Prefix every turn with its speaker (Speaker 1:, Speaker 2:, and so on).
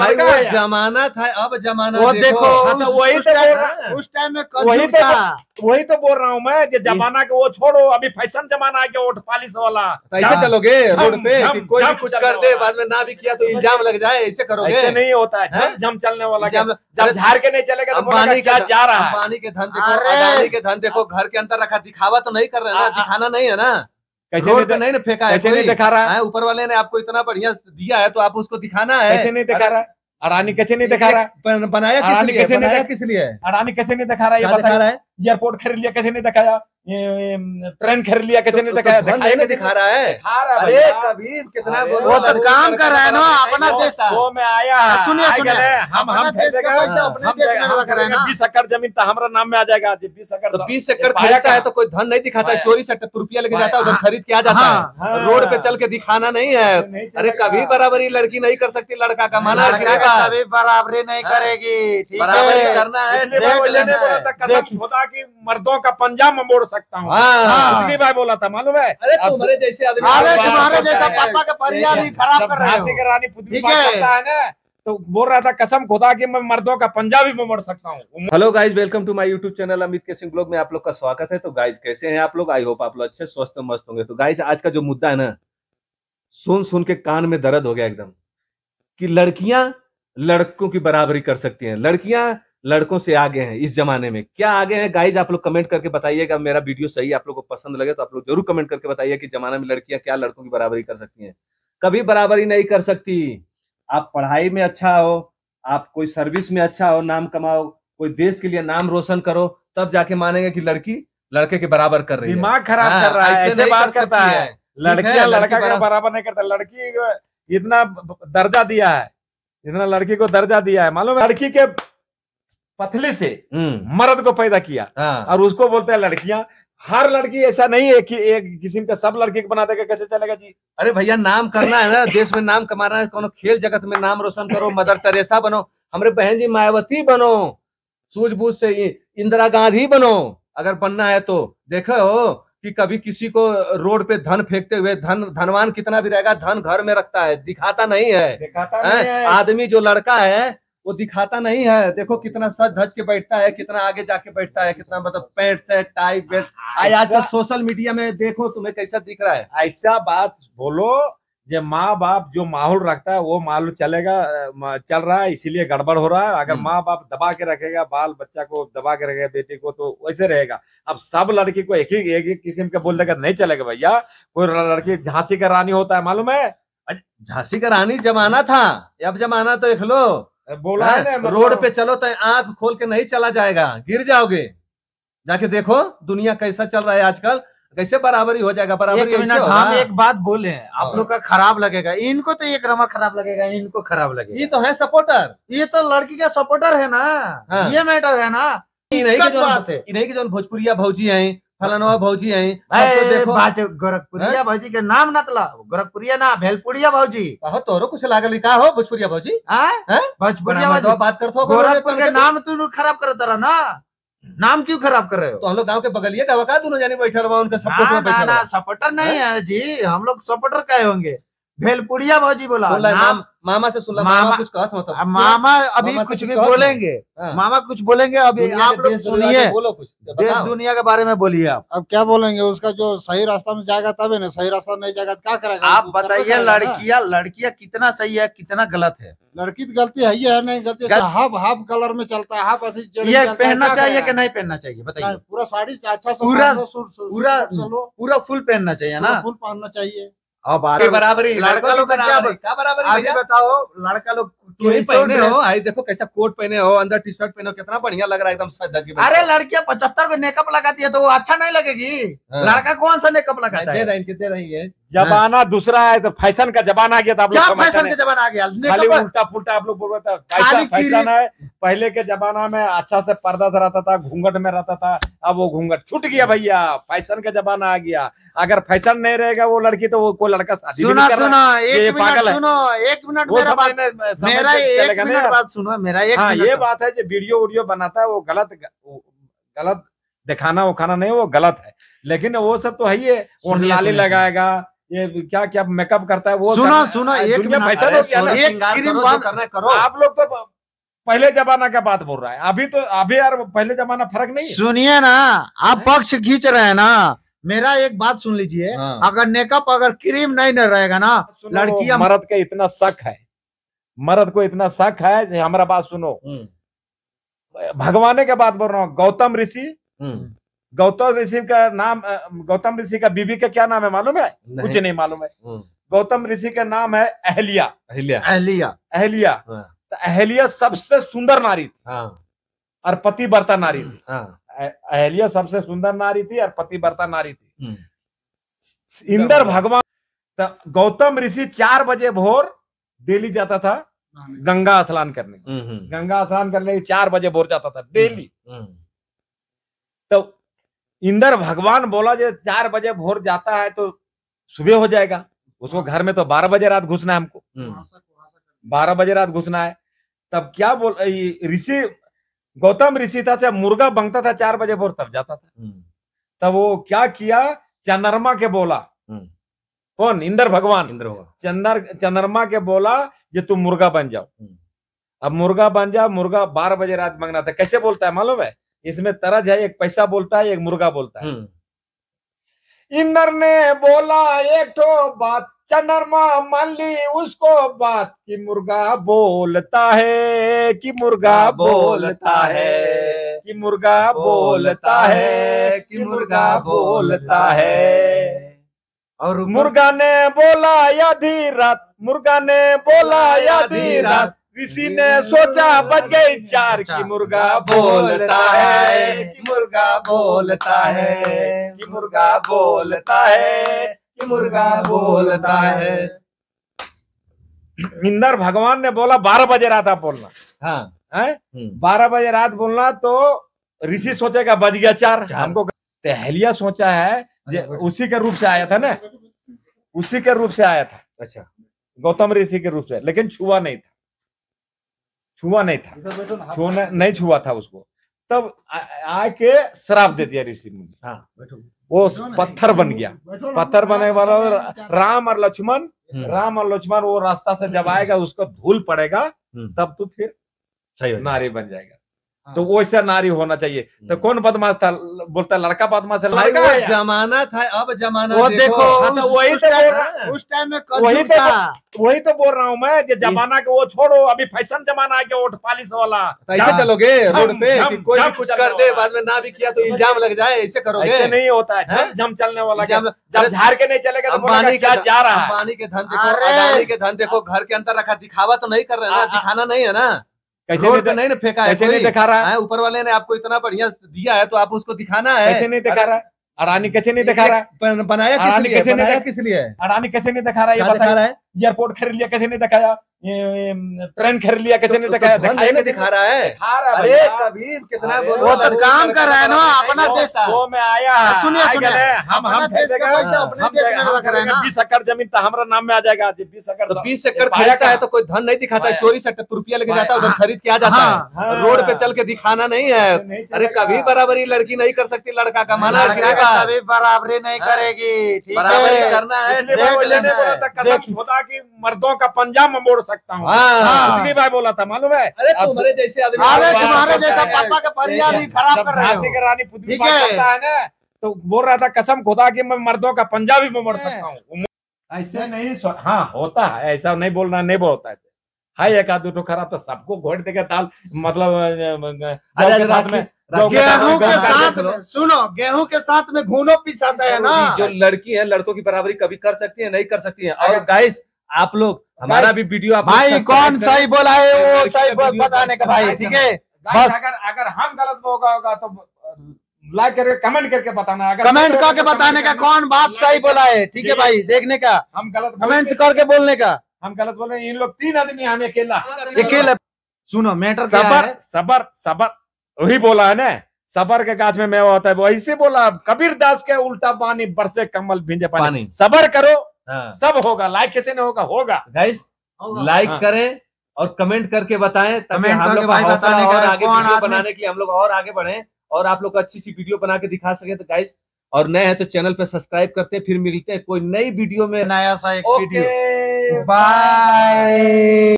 Speaker 1: भाई
Speaker 2: लड़का
Speaker 1: वो
Speaker 2: है यार।
Speaker 1: जमाना था, अब जमाना
Speaker 3: वो
Speaker 1: देखो।
Speaker 3: देखो
Speaker 2: तो वही तो बोल रहा
Speaker 1: हाँ।
Speaker 3: उस टाइम में
Speaker 2: वही
Speaker 3: कलयुग
Speaker 2: तो
Speaker 3: था।
Speaker 2: वही तो बोल रहा हूँ मैं कि जमाना के वो छोड़ो, अभी फैशन जमाना आ गया, ओठ पालिश वाला।
Speaker 1: तो ऐसे चलोगे रोड पे
Speaker 2: झम,
Speaker 1: कि कोई भी
Speaker 2: झम
Speaker 1: कुछ
Speaker 2: चलने
Speaker 1: कर दे,
Speaker 2: वाला।
Speaker 1: बाद में ना भी किया तो इल्जाम लग जाए, ऐसे करोगे?
Speaker 2: ऐसे नहीं होता है,
Speaker 1: हैं?
Speaker 2: झम झम चलने वाला।
Speaker 1: इल्जाम
Speaker 2: क्या
Speaker 1: लग-
Speaker 2: जब झाड़ के नहीं चलेगा तो बोलेगा
Speaker 1: अंबानी
Speaker 2: क्या
Speaker 1: के
Speaker 2: जा रहा है।
Speaker 1: अंबानी के धन देखो,
Speaker 3: अरे!
Speaker 1: अडानी के धन देखो, घर के अंदर रखा, दिखावा तो नहीं कर रहे ना, दिखाना नहीं है ना।
Speaker 2: कैसे
Speaker 1: रोड
Speaker 2: नहीं
Speaker 1: पे नहीं ना फेंका है
Speaker 2: कैसे
Speaker 1: कोई,
Speaker 2: नहीं दिखा रहा है?
Speaker 1: हैं? ऊपर वाले ने आपको इतना बढ़िया दिया है तो आप उसको दिखाना है।
Speaker 2: कैसे नहीं दिखा
Speaker 1: अरे,
Speaker 2: रहा है? अडानी कैसे नहीं दिखा रहा है?
Speaker 1: बनाया किस
Speaker 2: अडानी
Speaker 1: लिए?
Speaker 2: कैसे नहीं
Speaker 1: बनाया
Speaker 2: दिखा-
Speaker 1: किस लिए?
Speaker 2: अडानी कैसे नहीं दिखा रहा है? ये
Speaker 1: क्या दिखा
Speaker 2: बताइए।
Speaker 1: रहा है?
Speaker 2: एयरपोर्ट खरीद लिया कैसे नहीं दिखाया? ट्रेन खरीद लिया कैसे नहीं दिखाया?
Speaker 1: धन नहीं ना दिखा रहा है।
Speaker 2: दिखा रहा है
Speaker 1: अरे
Speaker 2: भैया।
Speaker 1: कबीर कितना
Speaker 2: अरे,
Speaker 1: बोलो,
Speaker 3: वो तो
Speaker 1: लड़का
Speaker 3: काम
Speaker 1: लड़का
Speaker 3: कर रहा है ना,
Speaker 1: लड़का
Speaker 3: अपना
Speaker 1: नहीं
Speaker 3: देश
Speaker 1: होता।
Speaker 2: वो में आया है।
Speaker 3: सुनिए,
Speaker 2: आ
Speaker 3: सुनिए।
Speaker 2: गए, हम
Speaker 3: अपना देश का
Speaker 2: खरीदेगा,
Speaker 3: पैसा अपने
Speaker 2: हम
Speaker 3: देश में
Speaker 2: हम
Speaker 3: रख रहे हैं ना।
Speaker 2: 20 एकड़ जमीन तो हमारा नाम में आ जाएगा। 20 एकड़
Speaker 1: तो 20 एकड़
Speaker 2: पाया
Speaker 1: खरीदता है
Speaker 2: कहाँ?
Speaker 1: तो कोई धन नहीं दिखाता है,
Speaker 2: पाया।
Speaker 1: चोरी से रुपया लेके जाता है, उधर
Speaker 3: हाँ,
Speaker 1: खरीद के आ जाता
Speaker 3: हाँ,
Speaker 1: है। रोड पे चल के दिखाना नहीं है।
Speaker 2: नहीं
Speaker 1: अरे
Speaker 2: चलेगा।
Speaker 1: कभी बराबरी लड़की नहीं कर सकती लड़का का, माना है कि
Speaker 3: लड़का
Speaker 1: नहीं बात?
Speaker 3: कभी बराबरी नहीं
Speaker 1: हाँ।
Speaker 3: करेगी, ठीक
Speaker 1: बराबरी
Speaker 3: है।
Speaker 1: करना है,
Speaker 2: इतनी
Speaker 1: देख
Speaker 2: बार मुझे
Speaker 1: लेना
Speaker 2: नहीं बोला
Speaker 1: है।
Speaker 2: था, कसम खुदा की मर्दों का पंजा मैं मोड़ सकता हूँ।
Speaker 1: हाँ।
Speaker 2: इतनी बार बोला था, मालूम है?
Speaker 1: अरे
Speaker 2: अब
Speaker 1: तुम्हारे जैसे आदमी
Speaker 3: अरे
Speaker 1: बात
Speaker 3: तुम्हारे
Speaker 1: करता
Speaker 3: जैसा
Speaker 1: है।
Speaker 3: पापा का परिवार ही खराब
Speaker 2: जब
Speaker 3: कर रहे
Speaker 2: झांसी
Speaker 3: हो।
Speaker 2: की रानी पुतली
Speaker 3: ठीक
Speaker 2: बात
Speaker 3: है।
Speaker 2: करता है ना, तो बोल रहा था कसम खुदा की मैं मर्दों का पंजा भी मैं मोड़ सकता हूँ।
Speaker 1: Hello guys, welcome to my YouTube channel Amit K Singh blog में आप लोग का स्वागत है। तो गाइज कैसे हैं आप लोग? आई होप आप लोग अच्छे स्वस्थ मस्त होंगे। तो गाइज आज का जो मुद्दा है ना, सुन सुन के कान में दर्द हो गया एकदम, कि लड़कियां लड़कों की बराबरी कर सकती हैं, लड़कियां लड़कों से आगे हैं। इस जमाने में क्या आगे हैं गाइज? आप लोग कमेंट करके बताइएगा। मेरा वीडियो सही आप लोग को पसंद लगे तो आप लोग जरूर कमेंट करके बताइए कि जमाने में लड़कियां क्या लड़कों की बराबरी कर सकती हैं। कभी बराबरी नहीं कर सकती। आप पढ़ाई में अच्छा हो, आप कोई सर्विस में अच्छा हो, नाम कमाओ, कोई देश के लिए नाम रोशन करो, तब जाके मानेंगे कि लड़की लड़के के बराबर कर रही है।
Speaker 2: दिमाग खराब
Speaker 1: हाँ,
Speaker 2: कर रहा है, ऐसे
Speaker 1: नहीं
Speaker 2: बात
Speaker 1: कर
Speaker 2: करता
Speaker 1: सकती
Speaker 2: है।
Speaker 1: ठीक
Speaker 2: लड़कियां
Speaker 1: है,
Speaker 2: लड़का
Speaker 1: लड़की
Speaker 2: का बराबर नहीं करता। लड़की को इतना दर्जा दिया है, इतना लड़की को दर्जा दिया है, मालूम है? लड़की के पथली से मर्द को पैदा किया
Speaker 1: हाँ।
Speaker 2: और उसको बोलते हैं लड़कियां। हर लड़की ऐसा नहीं है कि एक किस्म का सब लड़की को बना देगा, कैसे चलेगा जी?
Speaker 1: अरे भैया नाम करना है ना, देश में नाम कमाना है, कोनो खेल जगत में नाम रोशन करो, मदर टेरेसा बनो, हमारे बहन जी मायावती बनो, सूझबूझ से इंदिरा गांधी बनो अगर बनना है तो। देखो हो कि कभी किसी को रोड पे धन फेंकते हुए, धनवान कितना भी रहेगा धन घर में रखता है, दिखाता नहीं है।
Speaker 2: दिखाता नहीं है।
Speaker 1: आदमी जो लड़का है वो दिखाता नहीं है। देखो कितना सज धज के बैठता है, कितना आगे जाके बैठता है, कितना मतलब पैंट शर्ट टाई बेल्ट। आजकल सोशल मीडिया में देखो तुम्हें कैसा दिख रहा है।
Speaker 2: ऐसा बात बोलो जो माँ बाप जो माहौल रखता है वो माहौल चलेगा, चल रहा है, इसीलिए गड़बड़ हो रहा है। अगर माँ बाप दबा के रखेगा, बाल बच्चा को दबा के रखेगा, बेटी को, तो वैसे रहेगा। अब सब लड़की को एक ही किस्म का बोल देगा, नहीं चलेगा भैया। कोई लड़की झांसी का रानी होता है, मालूम है?
Speaker 1: झांसी का रानी जमाना था, अब जमाना तो देख लो।
Speaker 2: बोला है ना, मतलब-
Speaker 1: रोड पे चलो तो आंख खोल के नहीं चला जाएगा, गिर जाओगे। जाके देखो दुनिया कैसा चल रहा है आजकल, कैसे बराबरी हो जाएगा। बराबरी
Speaker 3: एक मिनट, हम एक बात बोले हैं, आप लोग का खराब लगेगा, इनको तो एक नंबर खराब लगेगा, इनको खराब लगेगा।
Speaker 1: ये तो है सपोर्टर,
Speaker 3: ये तो लड़की का सपोर्टर है ना।
Speaker 1: हाँ।
Speaker 3: ये मैटर है ना।
Speaker 1: इन्हीं
Speaker 3: दिक्कत बात है।
Speaker 1: की जो भोजपुरिया भौजी हैं, फलानवा भौजी हैं, सब तो
Speaker 3: ए,
Speaker 1: देखो।
Speaker 3: गोरखपुरिया भौजी के नाम नतला, गोरखपुरिया ना, भेलपुरिया भौजी।
Speaker 1: कहो तोरो कुछ लागल का हो भोजपुरिया भौजी, हैं?
Speaker 3: भोजपुरिया
Speaker 1: बड़ा
Speaker 3: भौजी
Speaker 1: बात करते हो।
Speaker 3: गोरखपुर के नाम तू खराब कर रहा ना। नाम क्यों खराब कर रहे हो?
Speaker 1: तो हम लोग गांव के बगलिए का वका दोनों जाने बैठे रहो, उनका सपोर्ट में बैठे रहो।
Speaker 3: सपोर्टर नहीं है जी, हम लोग सपोर्टर क्या होंगे? भेलपुरिया भौजी बोला।
Speaker 1: सुन ले, मामा से सुन ले, मामा कुछ कहत मत।
Speaker 3: मामा अभी
Speaker 1: मामा से
Speaker 3: कुछ
Speaker 1: कुछ
Speaker 3: भी
Speaker 1: कहत
Speaker 3: बोलेंगे,
Speaker 1: हाँ।
Speaker 3: मामा कुछ बोलेंगे अभी।
Speaker 1: दुनिया
Speaker 3: आप
Speaker 1: के
Speaker 3: लोग
Speaker 1: देश
Speaker 3: सुनिए,
Speaker 1: दुनिया के बोलो कुछ,
Speaker 3: देश
Speaker 1: बताओ।
Speaker 3: दुनिया के बारे में बोलिए आप।
Speaker 4: अब क्या बोलेंगे? उसका जो सही रास्ता में जाएगा तबे ना, सही रास्ता नहीं जाएगा तो क्या करेगा?
Speaker 3: आप
Speaker 4: वो करना
Speaker 3: बताइए
Speaker 4: करेगा ना।
Speaker 3: लड़कियां कितना सही है, कितना गलत है?
Speaker 4: लड़की तो गलती है ही है, नहीं गलती
Speaker 3: गल-
Speaker 4: हाफ हाफ कलर में चलता है, हाफ ऐसी जड़ी
Speaker 3: ये
Speaker 4: चलता है,
Speaker 3: पहनना
Speaker 4: क्या
Speaker 3: चाहिए
Speaker 4: करेगा?
Speaker 3: कि नहीं पहनना चाहिए बताइए?
Speaker 4: नहीं, पूरा साड़ी अच्छा सा
Speaker 3: पूरा-
Speaker 4: पहनो,
Speaker 3: पूरा-
Speaker 4: चलो,
Speaker 3: पूरा फुल पहनना चाहिए ना।
Speaker 4: फुल पहनना चाहिए।
Speaker 3: अब
Speaker 1: के बराबरी,
Speaker 3: लड़का लोग का क्या
Speaker 1: बराबरी
Speaker 3: अभी
Speaker 1: भैया?
Speaker 3: बताओ, लड़का लोग
Speaker 1: तुम ही
Speaker 3: कैसे
Speaker 1: पहने
Speaker 3: ड्रेस-
Speaker 1: हो, आई देखो कैसा कोट पहने हो, अंदर टी शर्ट पहने हो, कितना बढ़िया लग रहा है एकदम सज धज के बैठे
Speaker 3: अरे
Speaker 1: हो।
Speaker 3: लड़कियां 75 को मेकअप लगाती है तो वो अच्छा नहीं लगेगी?
Speaker 1: हाँ।
Speaker 3: लड़का कौन सा मेकअप लगाता
Speaker 1: दे
Speaker 3: है?
Speaker 1: रहे इनके, दे रही है।
Speaker 2: जमाना दूसरा है, तो फैशन का जमाना आ गया था। आप लोग
Speaker 3: क्या
Speaker 2: समझते
Speaker 3: फैशन
Speaker 2: नहीं।
Speaker 3: के जमाना आ गया?
Speaker 2: खाली
Speaker 3: मेकअप
Speaker 2: उल्टा पुल्टा आप लोग बोल रहे थे।
Speaker 3: खाली
Speaker 2: ऐसा फैशन है। पहले के जमाना में अच्छा से पर्दा से रहता था, घूंघट में रहता था। अब वो घूंघट छूट गया भैया, फैशन का जमाना आ गया। अगर फैशन नहीं रहेगा वो लड़की, तो वो कोई लड़का शादी भी
Speaker 3: सुना
Speaker 2: नहीं कर रहा है।
Speaker 3: सुना,
Speaker 2: ये
Speaker 3: एक मिनट
Speaker 2: पागल है।
Speaker 3: सुनो, एक मिनट
Speaker 2: वो
Speaker 3: मेरा बात,
Speaker 2: समझ
Speaker 3: मेरा एक
Speaker 2: चलेगा
Speaker 3: मिनट
Speaker 2: ना।
Speaker 3: बात सुनो, मेरा एक
Speaker 2: हाँ,
Speaker 3: मिनट।
Speaker 2: ये बात है जो वीडियो बनाता है वो गलत दिखाना उखाना नहीं, वो गलत है। लेकिन वो सब तो है ही है।
Speaker 3: सुनिए,
Speaker 2: लाली
Speaker 3: सुनिए।
Speaker 2: लगाएगा, ये क्या क्या मेकअप करता है वो
Speaker 3: सुनो
Speaker 2: करना-
Speaker 3: सुनो,
Speaker 2: दुनिया
Speaker 3: एक मिनट,
Speaker 2: फैशन
Speaker 1: अरे
Speaker 2: हो गया ना।
Speaker 1: सोलह
Speaker 3: एक
Speaker 1: श्रृंगार
Speaker 3: क्रीम
Speaker 1: करो,
Speaker 3: बार-
Speaker 1: जो करना है करो।
Speaker 2: आप लोग तो पहले जमाना का बात बोल रहा है, अभी यार पहले जमाना फर्क नहीं है।
Speaker 3: सुनिए ना, आप पक्ष खींच रहे हैं ना, मेरा एक बात सुन लीजिए।
Speaker 1: हाँ।
Speaker 3: अगर मेकअप अगर क्रीम नहीं न रहेगा ना,
Speaker 2: सुनो,
Speaker 3: लड़कियां
Speaker 2: मर्द का इतना शक है, मर्द को इतना शक है कि हमारा बात सुनो, भगवान के बात बोल रहा हूँ। गौतम ऋषि का नाम, गौतम ऋषि का बीबी का क्या नाम है मालूम है? कुछ नहीं मालूम है। गौतम ऋषि का नाम है अहल्या।
Speaker 3: अहलिया।
Speaker 2: अहल्या,
Speaker 1: हाँ।
Speaker 2: तो अहल्या सबसे सुंदर नारी थी
Speaker 1: हाँ।
Speaker 2: और पतिव्रता नारी थी।
Speaker 1: हाँ।
Speaker 2: अहल्या सबसे सुंदर नारी थी और पतिव्रता नारी थी।
Speaker 1: हम्म।
Speaker 2: इंद्र भगवान, तो गौतम ऋषि 4 बजे भोर डेली जाता था गंगा स्नान करने। गंगा स्नान करने 4 बजे भोर जाता था डेली। तो इंद्र भगवान बोला जो 4 बजे भोर जाता है तो सुबह हो जाएगा, उसको घर में तो 12 बजे रात घुसना है, हमको 12 बजे रात घुसना है। तब क्या बोल, ऋषि गौतम ऋषि था, चाहे मुर्गा बंगता था 4 बजे भोर तब जाता था। तब वो क्या किया, चंद्रमा के बोला, कौन? इंद्र भगवान। चंद्रमा के बोला जो तुम मुर्गा बन जाओ। अब मुर्गा बन जाओ, मुर्गा 12 बजे रात मांगना था। कैसे बोलता है मालूम है? इसमें तरज है, एक पैसा बोलता है, एक मुर्गा बोलता है। इंद्र ने बोला एक ठो बात, चंद्रमा मान ली उसको बात, कि मुर्गा बोलता है, कि मुर्गा बोलता है, कि मुर्गा बोलता है, कि मुर्गा बोलता है।
Speaker 3: और
Speaker 2: मुर्गा ने बोला आधी रात, मुर्गा ने बोला आधी रात, ऋषि ने सोचा बज गई 4, कि मुर्गा बोलता है, कि मुर्गा बोलता है, कि मुर्गा बोलता है, कि मुर्गा बोलता है। इंद्र भगवान ने बोला 12 बजे रात आप बोलना। हाँ, 12 बजे रात बोलना, तो ऋषि सोचेगा बज गया 4 हमको। अहल्या सोचा है, उसी के रूप से आया था ना, उसी के रूप से आया था।
Speaker 1: अच्छा,
Speaker 2: गौतम ऋषि के रूप से, लेकिन छुआ नहीं था, छुआ नहीं था, छूना नहीं छुआ था उसको। तब आके श्राप दे दिया ऋषि मुनि।
Speaker 1: हाँ,
Speaker 2: वो पत्थर बन गया। पत्थर बनने वाला राम और लक्ष्मण वो रास्ता से जब आएगा, उसको धूल पड़ेगा, तब तो फिर
Speaker 1: सही
Speaker 2: नारी बन जाएगा। तो वैसा नारी होना चाहिए। तो कौन बदमाश था? बोलता लड़का बदमाश है,
Speaker 1: भाई
Speaker 2: लड़का
Speaker 1: वो
Speaker 2: है।
Speaker 1: जमाना था, अब जमाना
Speaker 3: वो देखो,
Speaker 2: हाँ, तो वही तो बोल रहा,
Speaker 3: उस टाइम में
Speaker 2: वही तो बोल रहा हूँ मैं, जो जमाना के वो छोड़ो, अभी फैशन जमाना है कि ओठ पालिश वाला।
Speaker 1: तो ऐसे चलोगे रोड पे कि कोई भी
Speaker 2: झम
Speaker 1: कुछ
Speaker 2: चलने
Speaker 1: कर दे,
Speaker 2: वाला।
Speaker 1: बाद में ना भी किया तो इल्जाम लग जाए, ऐसे करोगे?
Speaker 2: ऐसे नहीं होता है,
Speaker 1: हैं?
Speaker 2: झम चलने वाला।
Speaker 1: इल्जाम-
Speaker 2: जब झाड़ के नहीं चलेगा तो बोलेगा
Speaker 1: अंबानी
Speaker 2: क्या जा रहा है।
Speaker 1: अंबानी के धन देखो,
Speaker 3: अरे!
Speaker 1: अडानी के धन देखो, घर के अंदर रखा, दिखावा तो नहीं कर रहे ना, दिखाना नहीं है ना,
Speaker 2: कैसे
Speaker 1: रोड पे
Speaker 2: नहीं
Speaker 1: नहीं ना फेंका है,
Speaker 2: कैसे नहीं दिखा रहा है?
Speaker 1: ऊपर वाले ने आपको इतना बढ़िया दिया है तो आप उसको दिखाना है।
Speaker 2: कैसे नहीं दिखा रहा है? अडानी कैसे नहीं दिखा रहा है?
Speaker 1: बनाया किस
Speaker 2: अडानी
Speaker 1: लिए?
Speaker 2: कैसे नहीं
Speaker 1: बनाया
Speaker 2: दिखा-
Speaker 1: किस लिए?
Speaker 2: अडानी कैसे नहीं दिखा रहा है? ये
Speaker 1: क्या दिखा
Speaker 2: बताइए।
Speaker 1: रहा है?
Speaker 2: एयरपोर्ट खरीद लिया कैसे नहीं दिखाया? ये ट्रेन खरीद लिया कैसे नहीं दिखाया?
Speaker 1: धन नहीं ना दिखा रहा है।
Speaker 2: दिखा रहा है
Speaker 1: अरे
Speaker 2: भैया।
Speaker 1: कभी कितना
Speaker 2: अरे
Speaker 1: बोलो,
Speaker 3: वो तो
Speaker 1: लड़की
Speaker 3: काम
Speaker 1: लड़का
Speaker 3: कर रहा है ना,
Speaker 1: बनाना
Speaker 3: अपना
Speaker 1: नहीं
Speaker 3: देश-
Speaker 1: होता।
Speaker 2: वो में आया,
Speaker 3: सुनिए,
Speaker 2: आ
Speaker 3: सुनिए।
Speaker 2: गए, हम
Speaker 3: अपना देश का
Speaker 2: खरीदेगा,
Speaker 3: पैसा अपने देश में रख रहे हैं ना।
Speaker 2: 20 एकड़ जमीन तो हमारा नाम में आ जाएगा। 20 एकड़
Speaker 1: तो 20 एकड़
Speaker 2: पाया
Speaker 1: खरीदता है
Speaker 2: कहाँ?
Speaker 1: तो कोई धन नहीं दिखाता है,
Speaker 2: पाया-
Speaker 1: चोरी से रुपया लेके जाता है, उधर
Speaker 2: हाँ,
Speaker 1: खरीद के आ जाता
Speaker 3: हाँ,
Speaker 1: है।
Speaker 2: हाँ।
Speaker 1: रोड पे चल के दिखाना नहीं है।
Speaker 2: नहीं
Speaker 1: अरे
Speaker 2: चलेगा।
Speaker 1: कभी बराबरी लड़की नहीं कर सकती, लड़का कमाना
Speaker 3: लड़का
Speaker 1: गिरेगा,
Speaker 3: कभी बराबरी नहीं करेगी, ठीक
Speaker 1: बराबरी
Speaker 3: है?
Speaker 1: करना है।
Speaker 2: इतनी
Speaker 1: देख
Speaker 2: बार वो
Speaker 1: लेना
Speaker 2: लेने बोला
Speaker 1: है।
Speaker 2: था, कसम खुदा की मर्दों का पंजा में मोड़ सकता हूँ।
Speaker 1: हाँ।
Speaker 2: इतनी बार बोला था मालूम है?
Speaker 1: अरे तुम्हारे जैसे आदमी
Speaker 3: अरे
Speaker 2: बात
Speaker 3: तुम्हारे
Speaker 2: करता
Speaker 3: जैसा
Speaker 2: है।
Speaker 3: पापा के परिवार ही खराब
Speaker 2: जब
Speaker 3: कर रहे
Speaker 2: झांसी
Speaker 3: हो।
Speaker 2: की रानी पुतली
Speaker 3: ठीक
Speaker 2: बात
Speaker 3: है।
Speaker 2: करता है ना, तो बोल रहा था कसम खुदा की मैं मर्दों का पंजा भी मोड़ सकता हूँ। ऐसे नहीं हाँ होता है, ऐसा नहीं बोलना, नहीं बोलता है। हाय एक आध दो खराब तो सबको घोट देगा ताल, मतलब जौ के साथ में
Speaker 3: गेहूं के साथ
Speaker 1: में
Speaker 3: में सुनो, गेहूं के साथ में घुनो पिसाता है ना।
Speaker 1: जो लड़की है, लड़कों की बराबरी कभी कर सकती है, नहीं कर सकती है। और गाइस आप लोग हमारा भी वीडियो आप
Speaker 3: भाई कौन सही बोला है वो सही बताने का भाई, ठीक है?
Speaker 2: बस
Speaker 3: बस
Speaker 2: अगर हम गलत होगा तो लाइक करके कमेंट करके बताना। अगर
Speaker 3: कमेंट करके बताने का कौन बात सही बोला है, ठीक है भाई? देखने का,
Speaker 2: हम गलत
Speaker 3: कमेंट्स करके बोलने का।
Speaker 2: हम गलत बोल रहे हैं। इन लोग 3 आदमी, हम अकेला।
Speaker 3: अकेले सुनो, मैटर क्या
Speaker 2: सबर
Speaker 3: है?
Speaker 2: सबर सबर, वही बोला है ना, सबर के गाछ में मेवा होता है, वही से बोला। कबीर दास के उल्टा पानी बरसे कमल भींजे पानी। सबर करो, सब होगा। लाइक कैसे नहीं होगा? होगा।
Speaker 1: गाइस लाइक
Speaker 2: हाँ।
Speaker 1: करें और कमेंट करके बताएं, ताकि
Speaker 3: कमेंट
Speaker 1: हम
Speaker 3: करके
Speaker 1: लोग का
Speaker 3: भाई
Speaker 1: हौसला
Speaker 3: बताने
Speaker 1: और
Speaker 3: का
Speaker 1: आगे
Speaker 3: कौन
Speaker 1: वीडियो
Speaker 3: आदमी-
Speaker 1: बनाने के लिए हम लोग और आगे बढ़े और आप लोग को अच्छी वीडियो बना के दिखा सके। तो गाइस और नए हैं तो चैनल पे सब्सक्राइब करते हैं। फिर मिलते हैं कोई नई वीडियो में।
Speaker 3: नया सा एक वीडियो।
Speaker 1: Okay
Speaker 3: bye.